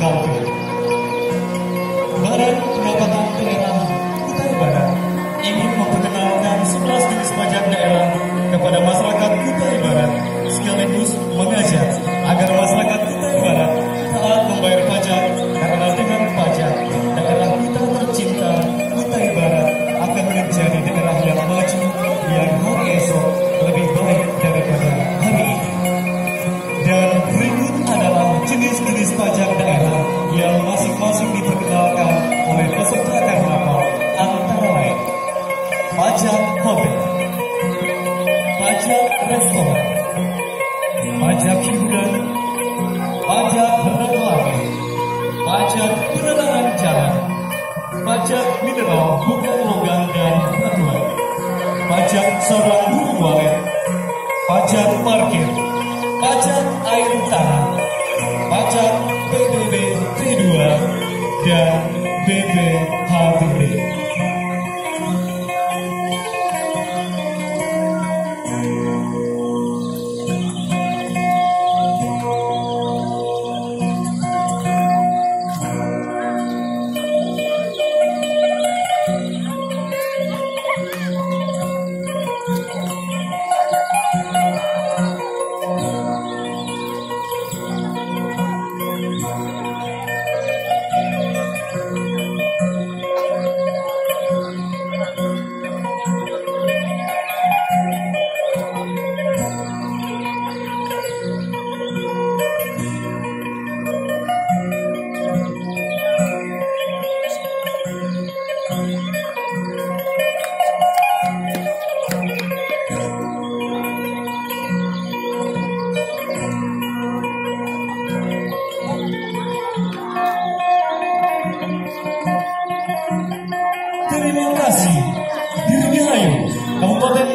Kaltim. Badan Pendapatan Daerah Kutai Barat ingin memperkenalkan 11 jenis pajak daerah kepada masyarakat Kutai Barat, sekaligus mengajak agar masyarakat Kutai Barat taat membayar pajak, karena dengan pajak daerah kita tercinta Kutai Barat akan menjadi daerah yang maju, yang hari esok lebih baik daripada hari ini. Dan berikut adalah jenis-jenis pajak daerah yang masing-masing diperkenalkan oleh peserta karnaval, antara lain pajak hotel, pajak restoran, pajak hiburan, pajak reklame, pajak penerangan jalan, pajak mineral bukan logam dan batuan, pajak seorang guru walet, pajak parkir, pajak air tanah, pajak PBB T2 dan BPHBD. Terima kasih. Dirgahayu, Kabupaten